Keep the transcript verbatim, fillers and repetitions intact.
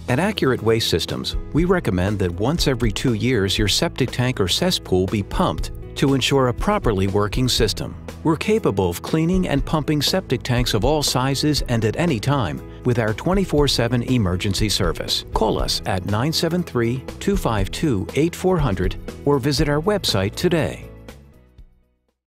At Accurate Waste Systems, we recommend that once every two years your septic tank or cesspool be pumped to ensure a properly working system. We're capable of cleaning and pumping septic tanks of all sizes and at any time with our twenty-four seven emergency service. Call us at nine seven three, two five two, eight four zero zero or visit our website today.